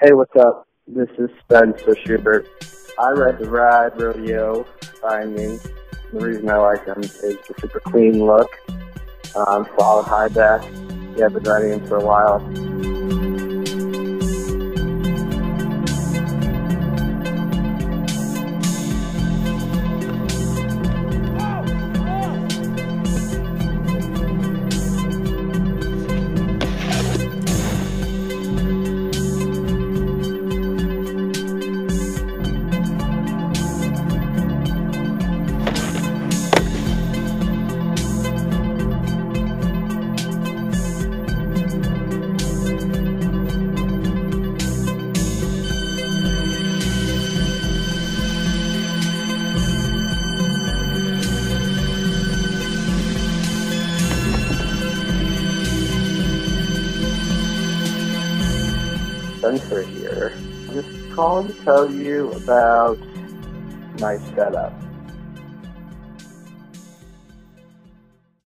Hey, what's up? This is Spencer Schubert. I read the ride RODEO by me. The reason I like them is the super clean look, solid high back. Yeah, I've been riding them for a while. Spencer here. I'm just calling to tell you about my setup.